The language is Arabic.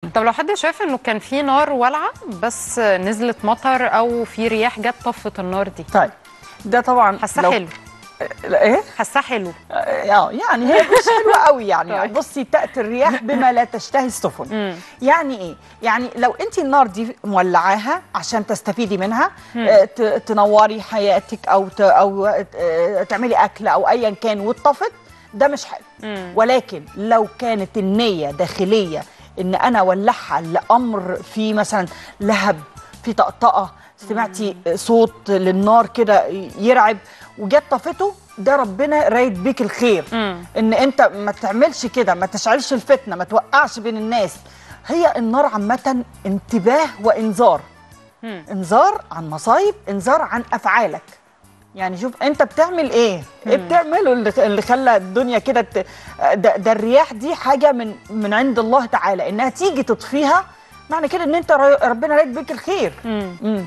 طب لو حد شايف انه كان في نار والعه بس نزلت مطر او في رياح جت طفت النار دي، طيب ده طبعا حاساه حلو. ايه؟ حاساه حلو. يعني هي مش حلوه قوي يعني. طيب. بصي، تأتي الرياح بما لا تشتهي السفن. يعني ايه؟ يعني لو انت النار دي مولعاها عشان تستفيدي منها، تنوري حياتك او تعملي اكل او ايا كان واتطفت، ده مش حلو. ولكن لو كانت النية داخلية ان انا اولعها لامر في مثلا لهب، في طقطقه، سمعتي صوت للنار كده يرعب وجت طفته، ده ربنا رايد بيك الخير. ان انت ما تعملش كده، ما تشعلش الفتنه، ما توقعش بين الناس. هي النار عامه انتباه وانذار. انذار عن مصايب، انذار عن افعالك. يعني شوف انت بتعمل ايه؟ ايه بتعمله اللي خلى الدنيا كده ده الرياح دي حاجه من عند الله تعالى، انها تيجي تطفيها معنى كده ان انت ربنا رايد بيك الخير.